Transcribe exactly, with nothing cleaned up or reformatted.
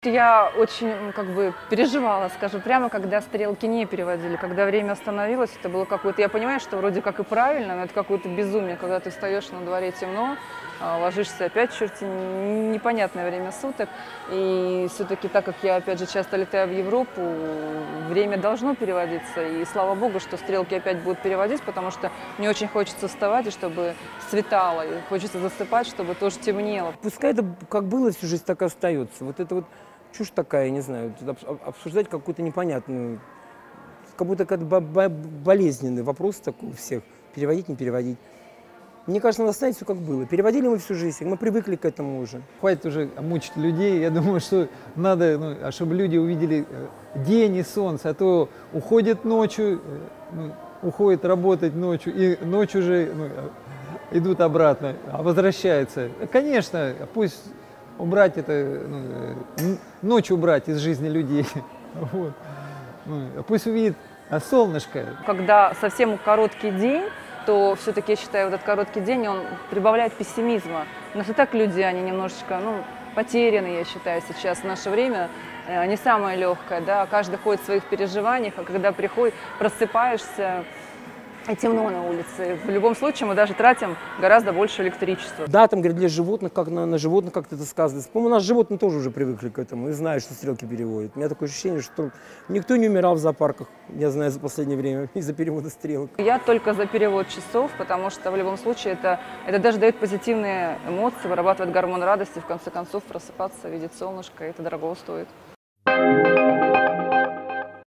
все-таки я очень м, как бы переживала, скажу прямо, когда стрелки не переводили, когда время остановилось, это было какое-то, я понимаю, что вроде как и правильно, но это какое-то безумие, когда ты встаешь на дворе темно, а, ложишься опять в черти, н- непонятное время суток, и все-таки так как я, опять же, часто летаю в Европу, время должно переводиться, и слава богу, что стрелки опять будут переводить, потому что мне очень хочется вставать, и чтобы светало, и хочется засыпать, чтобы тоже темнело. Пускай это как было всю жизнь, так и остается. Вот это вот чушь такая, я не знаю, тут обс- об- обсуждать какую-то непонятную, как будто как бо- бо- болезненный вопрос такой у всех. Переводить, не переводить. Мне кажется, надо оставить все как было. Переводили мы всю жизнь, мы привыкли к этому уже. Хватит уже мучить людей. Я думаю, что надо, ну, а чтобы люди увидели э, день и солнце, а то уходят ночью, э, ну, уходят работать ночью, и ночью уже ну, э, идут обратно, а возвращаются. Конечно, пусть убрать это, ну, э, н- ночь убрать из жизни людей. Вот. Ну, пусть увидит а, солнышко. Когда совсем короткий день, то все-таки, я считаю, вот этот короткий день, он прибавляет пессимизма. У нас и так люди, они немножечко, ну, потеряны, я считаю, сейчас в наше время. э, Не самое легкое, да, каждый ходит в своих переживаниях, а когда приходишь, просыпаешься, и темно на улице. В любом случае мы даже тратим гораздо больше электричества. Да, там, говорят, для животных, как на, на животных как-то это сказывается. По-моему, у нас животные тоже уже привыкли к этому и знают, что стрелки переводят. У меня такое ощущение, что никто не умирал в зоопарках, я знаю, за последнее время из-за перевода стрелок. Я только за перевод часов, потому что в любом случае это, это даже дает позитивные эмоции, вырабатывает гормон радости, в конце концов просыпаться, видеть солнышко, и это дорого стоит.